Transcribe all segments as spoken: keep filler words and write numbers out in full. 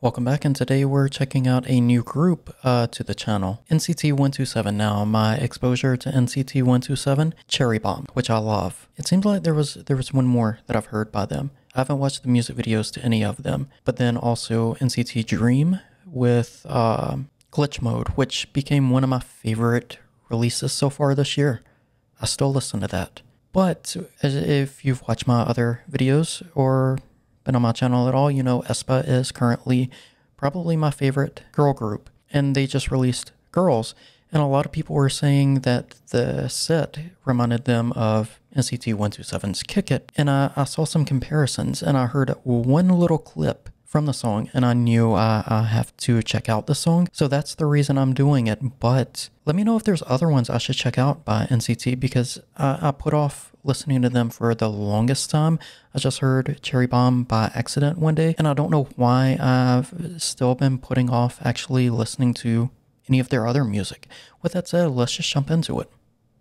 Welcome back, and today we're checking out a new group uh, to the channel, N C T one two seven. Now, my exposure to N C T one two seven, Cherry Bomb, which I love. It seems like there was there was one more that I've heard by them. I haven't watched the music videos to any of them, but then also N C T Dream with uh, Glitch Mode, which became one of my favorite releases so far this year. I still listen to that. But if you've watched my other videos or been on my channel at all, you know aespa is currently probably my favorite girl group, and they just released Girls, and a lot of people were saying that the set reminded them of N C T one two seven's Kick It, and I, I saw some comparisons, and I heard one little clip from the song, and I knew I, I have to check out the song, so that's the reason I'm doing it. But let me know if there's other ones I should check out by N C T, because I, I put off listening to them for the longest time. I just heard Cherry Bomb by accident one day, and I don't know why I've still been putting off actually listening to any of their other music. With that said, let's just jump into it.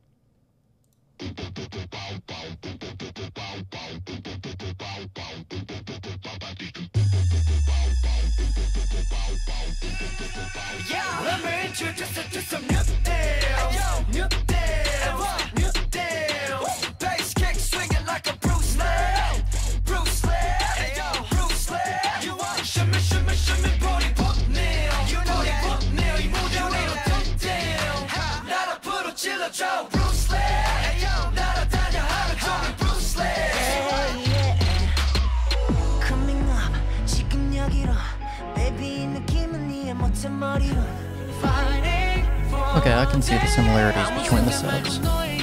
Yeah, let me introduce you to some new deals. New deals, new deals. Bass kick swinging like a Bruce Lee. Bruce Lee, yo, Bruce Lee. You want shimmy, shimmy, shimmy, booty, boot nail. You know that boot nail, 이 무대 위로 뚝 나라 부르질러줘, Bruce Lee. 날아다녀 하루 종일 Bruce Lee. Coming up, 지금 여기로, baby 느낌은 네 멋진 머리로. Okay, I can see the similarities between the sets.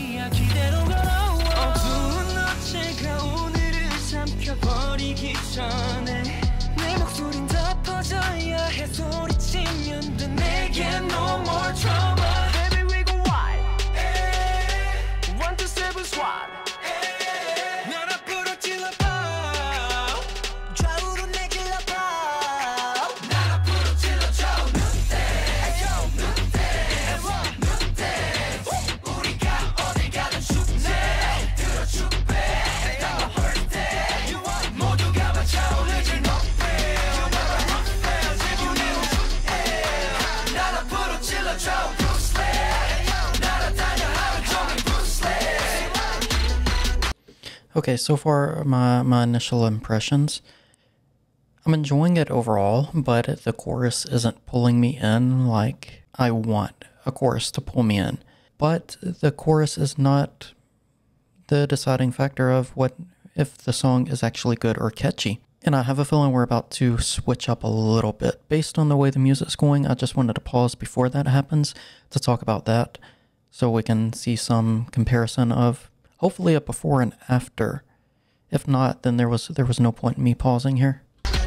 Okay, so far my, my initial impressions. I'm enjoying it overall, but the chorus isn't pulling me in like I want a chorus to pull me in. But the chorus is not the deciding factor of what if the song is actually good or catchy. And I have a feeling we're about to switch up a little bit. Based on the way the music's going, I just wanted to pause before that happens to talk about that, so we can see some comparison of hopefully a before and after. If not, then there was there was no point in me pausing here.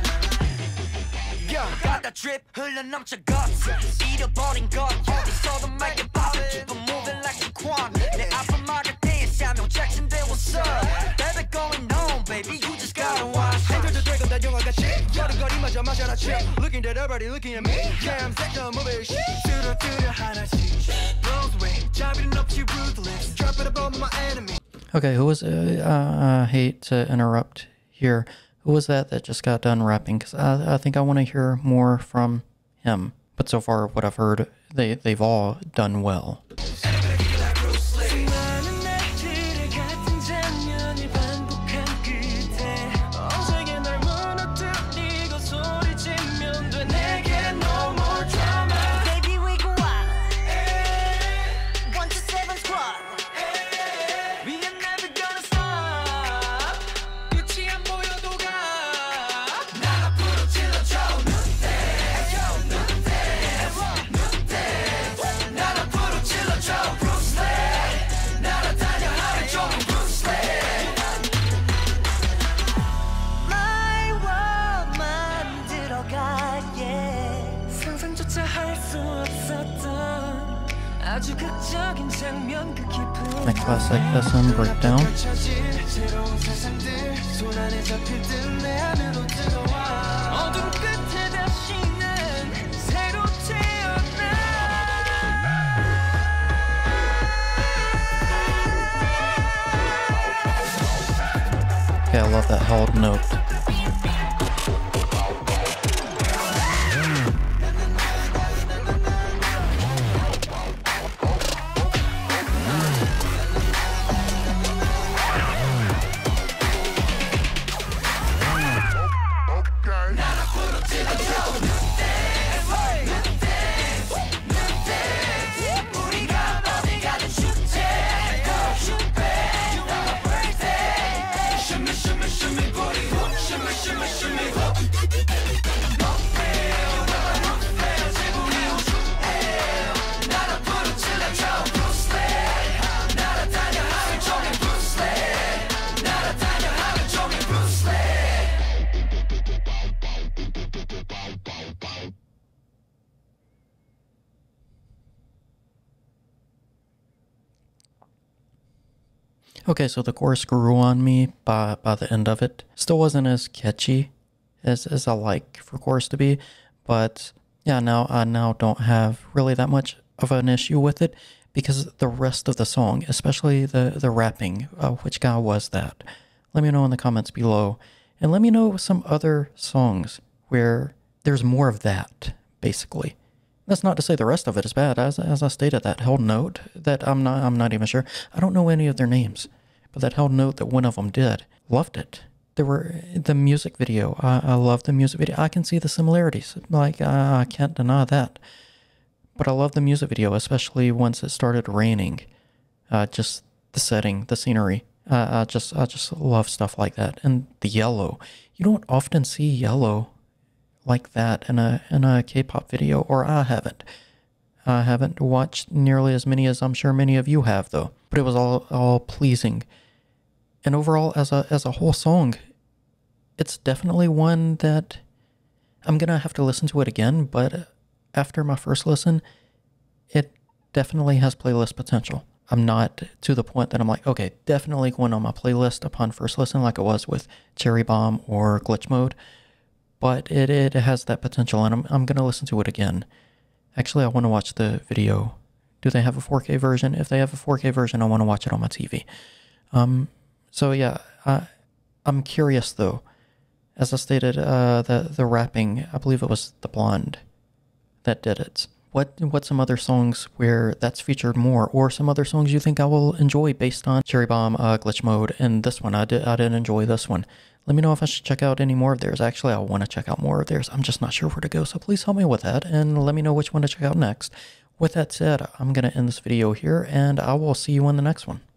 Okay, who was, uh, I hate to interrupt here, who was that that just got done rapping? Because I, I think I want to hear more from him. But so far, what I've heard, they, they've all done well. My classic S M breakdown. Okay, I love that held note. Okay, so the chorus grew on me by by the end of it. Still wasn't as catchy as as I like for chorus to be, but yeah, now I now don't have really that much of an issue with it because the rest of the song, especially the the rapping, uh, which guy was that? Let me know in the comments below, and let me know some other songs where there's more of that. Basically, that's not to say the rest of it is bad. As as I stated, that held note that I'm not I'm not even sure. I don't know any of their names, but that held note that one of them did. Loved it. There were the music video. I, I love the music video. I can see the similarities. Like I, I can't deny that. But I love the music video, especially once it started raining. Uh, just the setting, the scenery. Uh, I just I just love stuff like that. And the yellow. You don't often see yellow like that in a in a K-pop video, or I haven't. I haven't watched nearly as many as I'm sure many of you have, though. But it was all all pleasing. And overall, as a as a whole song, it's definitely one that I'm gonna have to listen to it again. But after my first listen, it definitely has playlist potential. I'm not to the point that I'm like, okay, definitely going on my playlist upon first listen, like it was with Cherry Bomb or Glitch Mode. But it it has that potential, and I'm I'm gonna listen to it again. Actually, I want to watch the video. Do they have a four K version? If they have a four K version, I want to watch it on my T V. Um, so yeah, I, I'm curious though. As I stated, uh, the the rapping, I believe it was the blonde that did it. What what some other songs where that's featured more, or some other songs you think I will enjoy based on Cherry Bomb, uh, Glitch Mode, and this one? I did I did enjoy this one. Let me know if I should check out any more of theirs. Actually, I want to check out more of theirs. I'm just not sure where to go, so please help me with that, and let me know which one to check out next. With that said, I'm going to end this video here, and I will see you in the next one.